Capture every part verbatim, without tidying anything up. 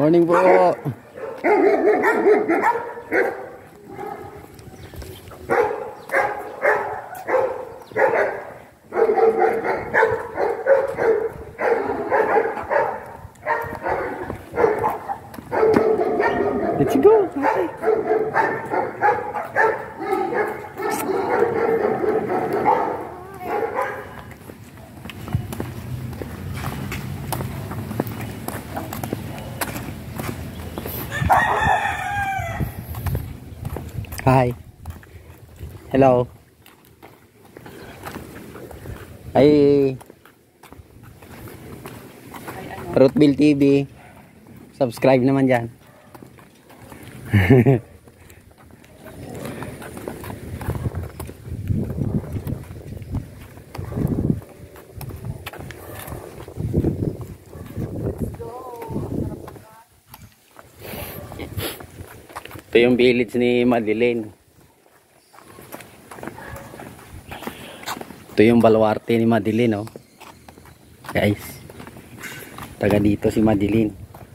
Morning po. Let's go. Okay. Hi. Hello. Hi. Rootbill T V. Subscribe naman dyan. Ito yung village ni Madelin. Ito yung baluarte ni Madelin, oh. Guys. Taga dito si Madelin.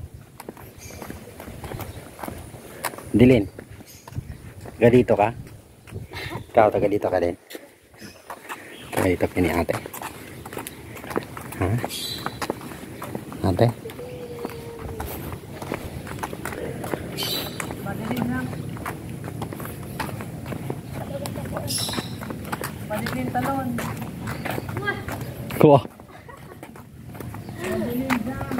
Madelin. Taga dito ka? Ikaw, taga dito ka din. Taga dito ka ni ate. Ha? Ate? Madelin talon. Kuha. Madelin jam.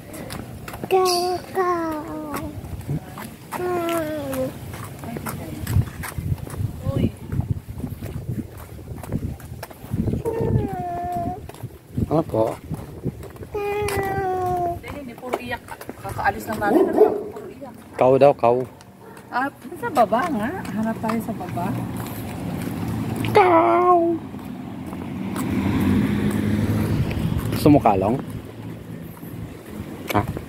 Uy. Ano po? Hindi, puro iyak. Kakaalis ng natin. Puro iyak. Kau daw, kau. Ah, sa baba nga. Hanap tayo sa baba. Kau! Gusto mo kalong? Ha?